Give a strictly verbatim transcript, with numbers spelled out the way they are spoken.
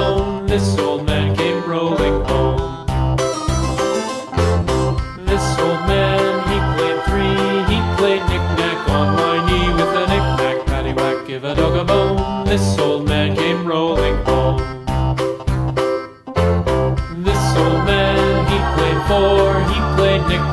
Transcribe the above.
bone, this old man came rolling home. This old man, he played three, he played knick-knack on my knee with a knick-knack, paddywhack, give a dog a bone. This old man came rolling home. This old man, he played four, he played knick-knack